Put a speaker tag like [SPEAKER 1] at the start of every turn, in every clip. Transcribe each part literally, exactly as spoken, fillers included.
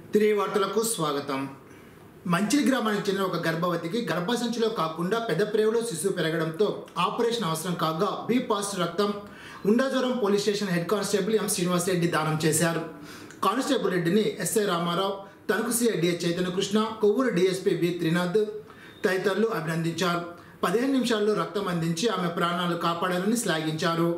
[SPEAKER 1] తిరిగి వార్తలకు స్వాగతం. మంచిలి గ్రామానికి చెందిన ఒక గర్భవతికి గర్భసంచిలో కాకుండా పెద్ద ప్రేవులో శిశువు పెరగడంతో ఆపరేషన్ అవసరం కాగా బి పాజిటివ్ రక్తం Undrajavaram police station head constable M Srinivas Reddy దానం చేశారు. కానిస్టేబుల్ రెడ్డిని SI Ramarao, Tanuku CI DS Chaitanya Krishna, Kovvur DSP B Trinath తదితరులు అభినందించారు. పదిహేను నిమిషాల్లో రక్తం అందించి ఆమె ప్రాణాలు కాపాడాలని శ్లాఘించారు.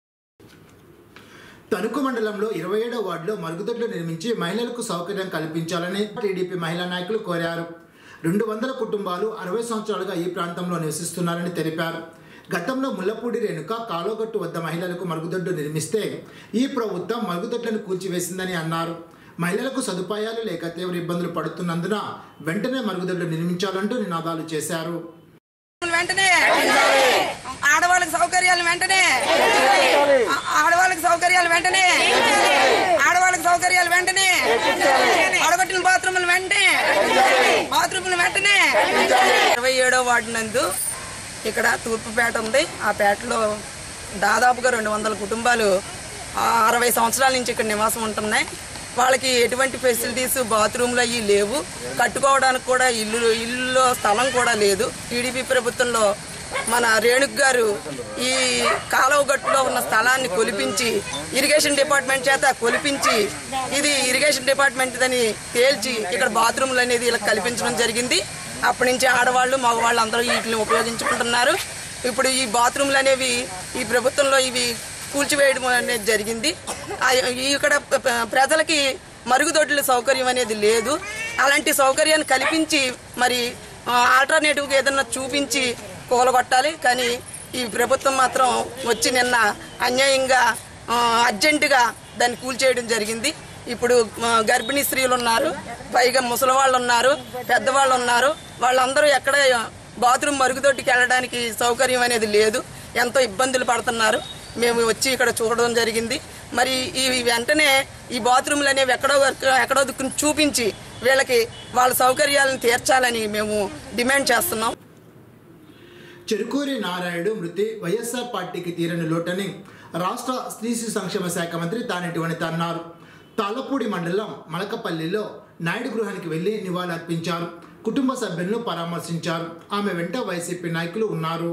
[SPEAKER 1] తణుకు మండలంలో ఇరవై ఏడవ వార్డులో మరుగుదొడ్లు నిర్మించి మహిళలకు సౌకర్యం కల్పించాలని టీడీపీ మహిళా నాయకులు కోరారు. రెండు వందల కుటుంబాలు అరవై సంవత్సరాలుగా ఈ ప్రాంతంలో నివసిస్తున్నారని తెలిపారు. గతంలో ముల్లపూడి రేణుక కాలోగట్టు వద్ద మహిళలకు మరుగుదొడ్డు నిర్మిస్తే ఈ ప్రభుత్వం మరుగుదొడ్లను కూల్చివేసిందని అన్నారు. మహిళలకు సదుపాయాలు లేక తీవ్ర ఇబ్బందులు పడుతున్నందున వెంటనే మరుగుదొడ్లు నిర్మించాలంటూ నినాదాలు చేశారు.
[SPEAKER 2] వెంటనే ఆడవాళ్ళకి సౌకర్యాలు వెంటనే ఆడవాళ్ళకి సౌకర్యాలు వెంటనే ఆడవాళ్ళకి సౌకర్యాలు వెంటనే ఆడగొట్టిన బాత్రూములు వెంటనే బాత్రూములు వెంటనే ఇరవై ఏడో వార్డు నందు ఇక్కడ తూర్పుపేట ఉంది. ఆ పేటలో దాదాపుగా రెండు వందల కుటుంబాలు అరవై సంవత్సరాల నుంచి ఇక్కడ నివాసం ఉంటున్నాయి. వాళ్ళకి ఎటువంటి ఫెసిలిటీస్ బాత్రూమ్లు అవి లేవు. కట్టుకోవడానికి కూడా ఇల్లు ఇల్లులో స్థలం కూడా లేదు. టీడీపీ ప్రభుత్వంలో మన రేణుక్ గారు ఈ కాలువ గట్టులో ఉన్న స్థలాన్ని కొలిపించి ఇరిగేషన్ డిపార్ట్మెంట్ చేత కొలిపించి ఇది ఇరిగేషన్ డిపార్ట్మెంట్ అని తేల్చి ఇక్కడ బాత్రూమ్లు అనేది ఇలా కల్పించడం జరిగింది. అప్పటి నుంచి ఆడవాళ్ళు మగవాళ్ళు అందరూ వీటిని ఉపయోగించుకుంటున్నారు. ఇప్పుడు ఈ బాత్రూమ్లు అనేవి ఈ ప్రభుత్వంలో ఇవి కూల్చివేయడం అనేది జరిగింది. ఇక్కడ ప్రజలకి మరుగుదొడ్ల సౌకర్యం అనేది లేదు. అలాంటి సౌకర్యాన్ని కల్పించి మరి ఆల్టర్నేటివ్గా ఏదన్నా చూపించి కూలగొట్టాలి. కానీ ఈ ప్రభుత్వం మాత్రం వచ్చి నిన్న అన్యాయంగా అర్జెంటుగా దాన్ని కూల్చేయడం జరిగింది. ఇప్పుడు గర్భిణీ స్త్రీలు ఉన్నారు, పైగా ముసలి వాళ్ళు ఉన్నారు, పెద్దవాళ్ళు ఉన్నారు. వాళ్ళందరూ ఎక్కడ బాత్రూమ్ మరుగుదొడ్డికి వెళ్ళడానికి సౌకర్యం అనేది లేదు. ఎంతో ఇబ్బందులు పడుతున్నారు. మేము వచ్చి ఇక్కడ చూడడం జరిగింది. మరి ఈ వెంటనే ఈ బాత్రూమ్లు అనేవి ఎక్కడో ఎక్కడో దిక్కును చూపించి వీళ్ళకి వాళ్ళ సౌకర్యాలను తీర్చాలని మేము డిమాండ్ చేస్తున్నాం.
[SPEAKER 1] చెరుకూరి నారాయణుడు మృతి వైఎస్ఆర్ పార్టీకి తీరని లోటని రాష్ట్ర స్త్రీ శిశు సంక్షేమ శాఖ మంత్రి తానేటి వనిత అన్నారు. తాళపూడి మండలం మలకపల్లిలో నాయుడు గృహానికి వెళ్లి నివాళులర్పించారు. కుటుంబ సభ్యులను పరామర్శించారు. ఆమె వెంట వైసీపీ నాయకులు ఉన్నారు.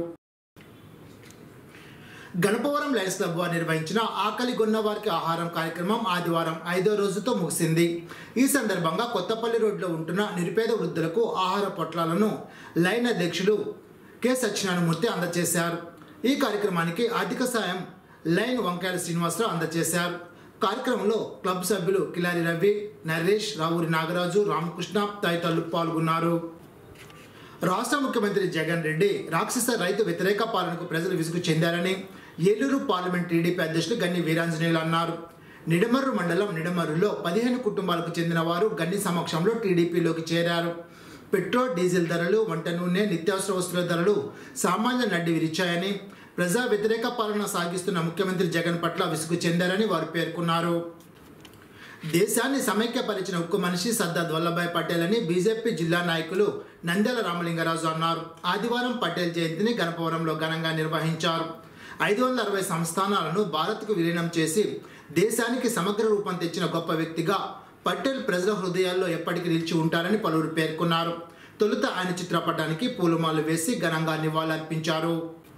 [SPEAKER 1] గణపవరం లయన్స్ క్లబ్ వారు నిర్వహించిన ఆకలి గొన్న వారికి ఆహారం కార్యక్రమం ఆదివారం ఐదో రోజుతో ముగిసింది. ఈ సందర్భంగా కొత్తపల్లి రోడ్లో ఉంటున్న నిరుపేద వృద్ధులకు ఆహార పొట్లాలను లైన్ అధ్యక్షులు కె సత్యనారాయణమూర్తి అందజేశారు. ఈ కార్యక్రమానికి ఆర్థిక సాయం లైన్ వంకాయల శ్రీనివాసరావు అందజేశారు. కార్యక్రమంలో క్లబ్ సభ్యులు కిలారి రవి, నరేష్, రావూరి నాగరాజు, రామకృష్ణ తదితరులు పాల్గొన్నారు. రాష్ట్ర ముఖ్యమంత్రి జగన్ రెడ్డి రాక్షస రైతు వ్యతిరేక పాలనకు ప్రజలు విసుగు చెందారని ఏలూరు పార్లమెంట్ టీడీపీ అధ్యక్షులు గన్ని వీరాంజనేయులు అన్నారు. నిడమర్రు మండలం నిడమర్రులో పదిహేను కుటుంబాలకు చెందిన వారు గన్ని సమక్షంలో టీడీపీలోకి చేరారు. పెట్రోల్, డీజిల్ ధరలు, వంట నూనె, నిత్యావసర వస్తువుల ధరలు సామాన్య నడ్డి విరిచాయని, ప్రజా వ్యతిరేక పాలన సాగిస్తున్న ముఖ్యమంత్రి జగన్ పట్ల విసుగు చెందారని వారు పేర్కొన్నారు. దేశాన్ని సమైక్యపరిచిన ఉక్కు మనిషి సర్దార్ వల్లభాయ్ పటేల్ అని బీజేపీ జిల్లా నాయకులు నంద్యాల రామలింగరాజు అన్నారు. ఆదివారం పటేల్ జయంతిని గణపవరంలో ఘనంగా నిర్వహించారు. ఐదు వందల అరవై సంస్థానాలను భారత్కు విలీనం చేసి దేశానికి సమగ్ర రూపం తెచ్చిన గొప్ప వ్యక్తిగా పటేల్ ప్రజల హృదయాల్లో ఎప్పటికీ నిలిచి ఉంటారని పలువురు పేర్కొన్నారు. తొలుత ఆయన చిత్రపటానికి పూలమాలలు వేసి ఘనంగా నివాళులర్పించారు.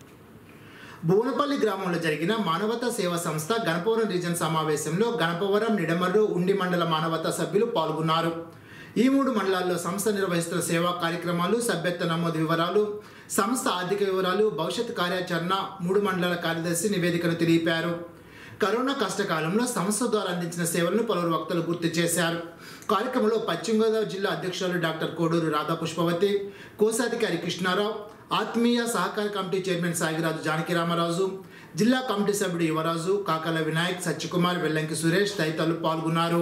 [SPEAKER 1] బోనపల్లి గ్రామంలో జరిగిన మానవతా సేవా సంస్థ గణపవరం రీజన్ సమావేశంలో గణపవరం, నిడమర్రు, ఉండి మండల మానవతా సభ్యులు పాల్గొన్నారు. ఈ మూడు మండలాల్లో సంస్థ నిర్వహిస్తున్న సేవా కార్యక్రమాలు, సభ్యత్వ నమోదు వివరాలు, సంస్థ ఆర్థిక వివరాలు, భవిష్యత్ కార్యాచరణ మూడు మండలాల కార్యదర్శి నివేదికను తెలిపారు. కరోనా కష్టకాలంలో సంస్థ ద్వారా అందించిన సేవలను పలువురు వక్తలు గుర్తు చేశారు. కార్యక్రమంలో పశ్చిమ గోదావరి జిల్లా అధ్యక్షులు డాక్టర్ కోడూరు రాధా పుష్పవతి, కోశాధికారి కృష్ణారావు, ఆత్మీయ సహకార కమిటీ చైర్మన్ సాగిరాజు జానకి రామరాజు, జిల్లా కమిటీ సభ్యుడు యువరాజు, కాకల వినాయక్, సత్యకుమార్, వెల్లంకి సురేష్ తదితరులు పాల్గొన్నారు.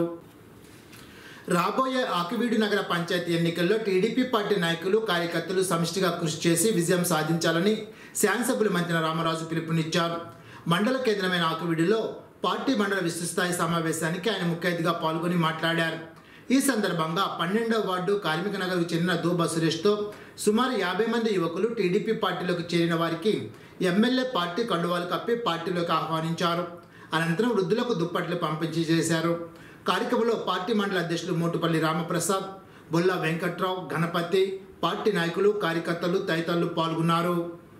[SPEAKER 1] రాబోయే ఆకివీడు నగర పంచాయతీ ఎన్నికల్లో టీడీపీ పార్టీ నాయకులు, కార్యకర్తలు సమిష్టిగా కృషి చేసి విజయం సాధించాలని శాసనసభ్యులు మంత్రి రామరాజు పిలుపునిచ్చారు. మండల కేంద్రమైన ఆకివీడులో పార్టీ మండల విస్తృతస్థాయి సమావేశానికి ఆయన ముఖ్య అతిథిగా పాల్గొని మాట్లాడారు. ఈ సందర్భంగా పన్నెండవ వార్డు కార్మిక నగర్కు చెందిన దూబా సురేష్తో సుమారు యాభై మంది యువకులు టీడీపీ పార్టీలోకి చేరిన వారికి ఎమ్మెల్యే పార్టీ కండువాలు కప్పి పార్టీలోకి ఆహ్వానించారు. అనంతరం వృద్ధులకు దుప్పట్లు పంపిణీ చేశారు. కార్యక్రమంలో పార్టీ మండల అధ్యక్షులు మోటుపల్లి రామప్రసాద్, బొల్లా వెంకట్రావు, గణపతి, పార్టీ నాయకులు, కార్యకర్తలు తదితరులు పాల్గొన్నారు.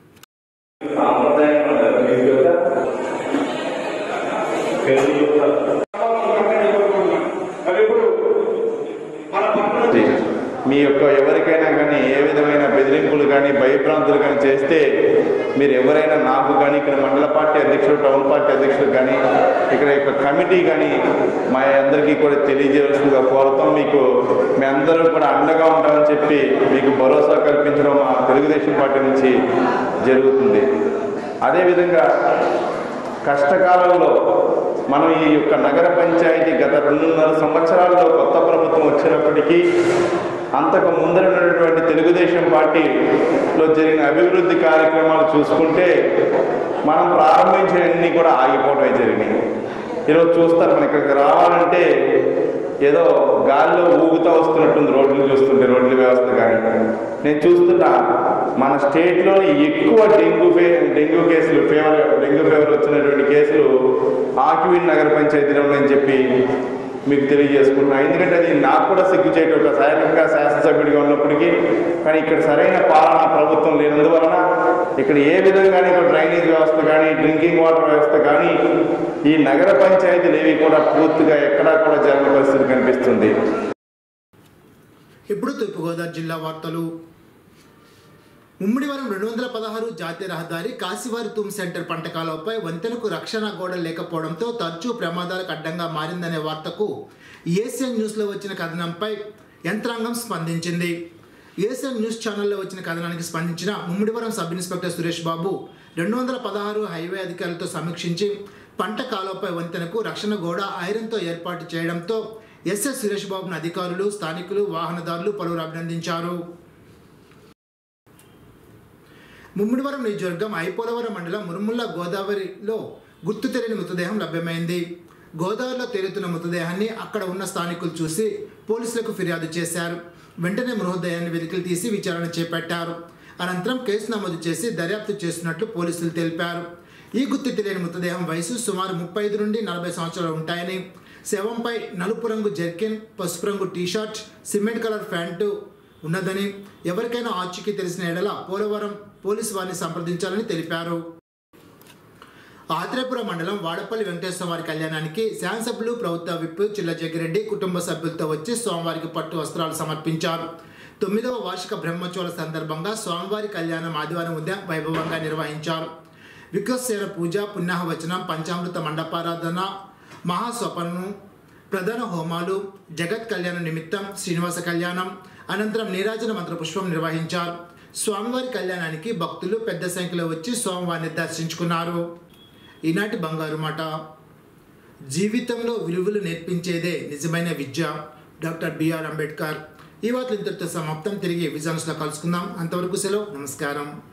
[SPEAKER 3] మీ యొక్క ఎవరికైనా కానీ ఏ విధమైన బెదిరింపులు కానీ భయభ్రాంతులు కానీ చేస్తే మీరు ఎవరైనా నాకు కానీ ఇక్కడ మండల పార్టీ అధ్యక్షుడు, టౌన్ పార్టీ అధ్యక్షుడు కానీ ఇక్కడ యొక్క కమిటీ కానీ మా అందరికీ కూడా తెలియజేయవలసిందిగా కోరుతాం. మీకు మీ అందరూ కూడా అండగా ఉంటామని చెప్పి మీకు భరోసా కల్పించడం మా తెలుగుదేశం పార్టీ నుంచి జరుగుతుంది. అదేవిధంగా కష్టకాలంలో మనం ఈ యొక్క నగర పంచాయతీ గత రెండున్నర సంవత్సరాల్లో కొత్త ప్రభుత్వం వచ్చినప్పటికీ అంతకు ముందర ఉన్నటువంటి తెలుగుదేశం పార్టీలో జరిగిన అభివృద్ధి కార్యక్రమాలు చూసుకుంటే మనం ప్రారంభించేవన్నీ కూడా ఆగిపోవడమే జరిగినాయి. ఈరోజు చూస్తారు, మన ఇక్కడికి రావాలంటే ఏదో గాలిలో ఊగుతూ వస్తున్నట్టుంది రోడ్లు చూస్తుంటే, రోడ్ల వ్యవస్థ కానీ. నేను చూస్తున్నా మన స్టేట్లో ఎక్కువ డెంగ్యూ ఫే డెంగ్యూ కేసులు ఫీవర్ డెంగ్యూ ఫీవర్ వచ్చినటువంటి కేసులు ఆకివీన్ నగర పంచాయతీలో ఉన్నాయని చెప్పి మీకు తెలియజేసుకుంటున్నాను. ఎందుకంటే అది నాకు కూడా సిగ్గు చేయటం, ఒక సైనికంగా శాసనసభ్యుడిగా ఉన్నప్పటికీ. కానీ ఇక్కడ సరైన పాలన ప్రభుత్వం లేనందువలన ఇక్కడ ఏ విధంగానే డ్రైనేజ్ వ్యవస్థ కానీ, డ్రింకింగ్ వాటర్ వ్యవస్థ కానీ, ఈ నగర పంచాయతీలు ఏవి కూడా పూర్తిగా ఎక్కడా కూడా జరగని పరిస్థితి కనిపిస్తుంది.
[SPEAKER 1] ఇప్పుడు తూర్పుగోదావరి జిల్లా వార్తలు. ముమ్మిడివరం రెండు వందల పదహారు జాతీయ రహదారి కాశీవారి తూమ్ సెంటర్ పంట కాలువపై వంతెనకు రక్షణ గోడ లేకపోవడంతో తరచూ ప్రమాదాలకు అడ్డంగా మారిందనే వార్తకు ఏసియన్ న్యూస్లో వచ్చిన కథనంపై యంత్రాంగం స్పందించింది. ఏసియన్ న్యూస్ ఛానల్లో వచ్చిన కథనానికి స్పందించిన ముమ్మిడివరం సబ్ ఇన్స్పెక్టర్ సురేష్ బాబు రెండు వందల పదహారు హైవే అధికారులతో సమీక్షించి పంట కాలువపై వంతెనకు రక్షణ గోడ ఐరన్తో ఏర్పాటు చేయడంతో ఎస్ఎస్ సురేష్ బాబును అధికారులు, స్థానికులు, వాహనదారులు పలువురు అభినందించారు. ముమ్మిడివరం నియోజకవర్గం ఐపోలవరం మండలం మురుముల్ల గోదావరిలో గుర్తు తెలియని మృతదేహం లభ్యమైంది. గోదావరిలో తేలుతున్న మృతదేహాన్ని అక్కడ ఉన్న స్థానికులు చూసి పోలీసులకు ఫిర్యాదు చేశారు. వెంటనే మృతదేహాన్ని వెలికిలు తీసి విచారణ చేపట్టారు. అనంతరం కేసు నమోదు చేసి దర్యాప్తు చేస్తున్నట్లు పోలీసులు తెలిపారు. ఈ గుర్తు తెలియని మృతదేహం వయసు సుమారు ముప్పై ఐదు నుండి నలభై సంవత్సరాలు ఉంటాయని, శవంపై నలుపు రంగు జెర్కిన్, పసుపు రంగు టీషర్ట్, సిమెంట్ కలర్ ప్యాంటు ఉన్నదని, ఎవరికైనా ఆచూకీ తెలిసిన ఎడల పోలవరం పోలీసు వారిని సంప్రదించాలని తెలిపారు. ఆత్రేపురం మండలం వాడపల్లి వెంకటేశ్వర వారి కళ్యాణానికి శాసనసభ్యులు, ప్రభుత్వ విప్ చిల్ల జగ్గిరెడ్డి కుటుంబ సభ్యులతో వచ్చి స్వామివారికి పట్టు వస్త్రాలు సమర్పించారు. తొమ్మిదవ వార్షిక బ్రహ్మోత్సవాల సందర్భంగా స్వామివారి కళ్యాణం ఆదివారం ఉదయం వైభవంగా నిర్వహించారు. వికసేన పూజ, పుణ్యాహవచనం, పంచామృత మండపారాధన, మహాస్వపనం, ప్రధాన హోమాలు, జగత్ కళ్యాణ నిమిత్తం శ్రీనివాస కళ్యాణం, అనంతరం నీరాజన మంత్రపుష్పం నిర్వహించారు. స్వామివారి కళ్యాణానికి భక్తులు పెద్ద సంఖ్యలో వచ్చి స్వామివారిని దర్శించుకున్నారు. ఈనాటి బంగారు మాట. జీవితంలో విలువలు నేర్పించేదే నిజమైన విద్య. Doctor BR Ambedkar. ఈ వార్తలు ఇంతటితో సమాప్తం. తిరిగి విజయాన్స్లో కలుసుకుందాం. అంతవరకు సెలవు. నమస్కారం.